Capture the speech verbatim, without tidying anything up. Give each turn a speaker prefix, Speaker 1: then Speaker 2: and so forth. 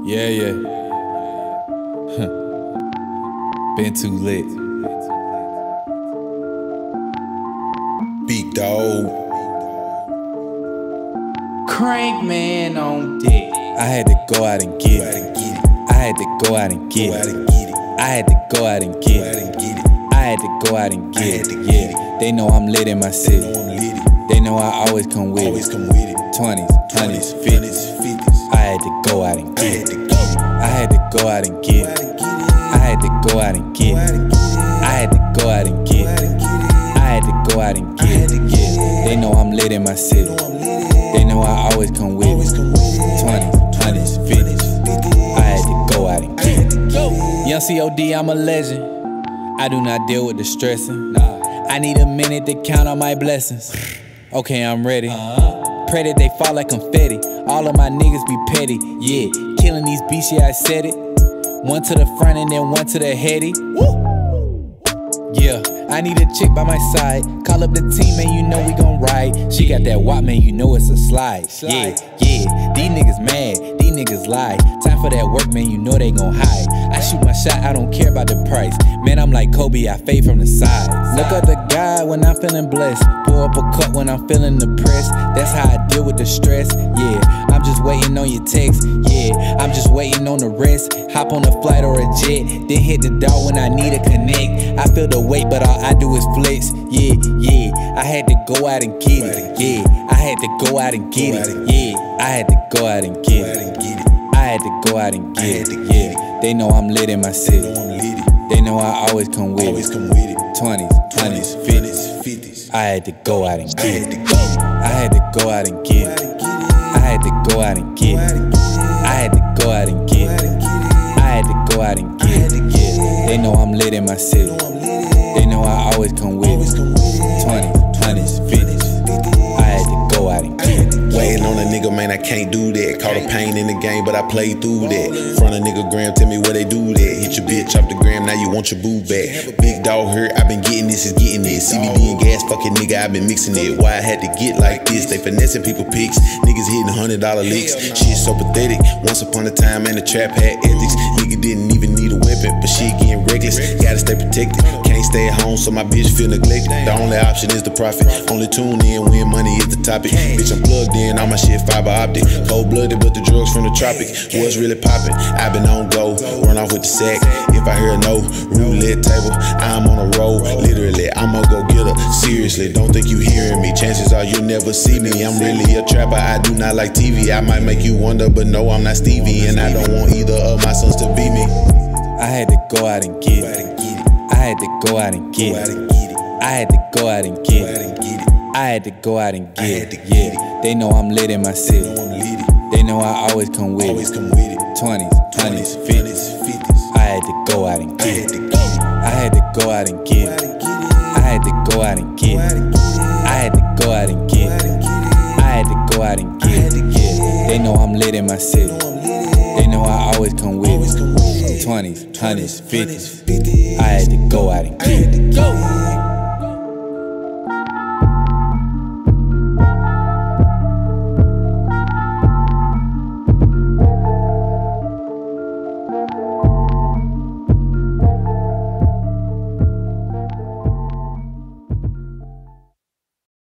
Speaker 1: Yeah, yeah. Been too lit.
Speaker 2: Big dog.
Speaker 3: Crank man on deck.
Speaker 1: I had to go out and get it. I had to go out and get it. I had to go out and get it. I had to go out and get it. Yeah, they know I'm lit in my city. They know I always come with it. twenties, twenties, fifties. I had to go out and get it. I had to go out and get it. I had to go out and get it. I had to go out and get it. I had to go out and get it. Yeah, they know I'm lit in my city. They know I always come with it. twenties, twenties, fifties. I had to go out and get it. Young C O D, I'm a legend. I do not deal with the stressing. I need a minute to count on my blessings. Okay, I'm ready. Pray that they fall like confetti. All of my niggas be petty. Yeah, killing these beats, yeah, I said it. One to the front and then one to the heady. Yeah, I need a chick by my side. Call up the team and you know we gon' ride. She got that wop, man, you know it's a slide. Yeah, yeah, these niggas mad, these niggas lie. Time for that work, man, you know they gon' hide. I shoot my shot, I don't care about the price. Man, I'm like Kobe, I fade from the side. Look up the guy when I'm feeling blessed. Pour up a cup when I'm feeling depressed. That's how I deal with the stress. Yeah, I'm just waiting on your text. Yeah, I'm just waiting on the rest. Hop on a flight or a jet, then hit the door when I need a connect. I feel the weight, but all I do is flex. Yeah, yeah, I had to go out and get it. Yeah, I had to go out and get it. Yeah, I had to go out and get it. I had to go out and get it. Yeah, they know I'm lit in my city. They know I always come with it. twenties, twenties, fifties. I had to go out and get it. I had to go out and get it. I had to go out and get it. I had to go out and get it. I had to go out and get it. Yeah, they know I'm lit in my city. They know I always come with it. twenties, twenties, fifties. I had to go out and get it.
Speaker 2: Waiting on a nigga, man, I can't do that. Caught a pain in the game, but I played through that. Front a nigga gram, tell me where they do that. Hit your bitch off the gram, now you want your boo back. Big dog hurt, I been getting this, is getting it. C B D and gas, fucking nigga, I been mixing it. Why I had to get like this? They finessing people pics. Niggas hitting hundred dollar licks. Shit so pathetic. Once upon a time, man, the trap had ethics. Nigga didn't even need a weapon, but shit getting reckless. Gotta stay protected. Can't stay at home, so my bitch feel neglected. The only option is the profit. Only tune in when money is the topic. Bitch, I'm plugged in, all my shit fiber optic. Cold blooded, but the drugs from the tropic. What's really poppin'? I been on go, run off with the sack. If I hear a no, roulette table, I'm on a roll. Literally, I'ma go get her. Seriously, don't think you hearing me. Chances are you'll never see me. I'm really a trapper, I do not like T V. I might make you wonder, but no, I'm not Stevie. And I don't want either of my sons to be me.
Speaker 1: I had to go out and get it. I had to go out and get it. I had to go out and get it. I had to go out and get it. Yeah, they know I'm lit in my city. They know I always come with it. twenties, twenties, fifties. I had to go out and get it. I had to go out and get it. I had to go out and get it. I had to go out and get it. I had to go out and get it. Yeah, they know I'm lit in my city. They know I always come with it. twenties, twenties, fifties. I had to go out and get it.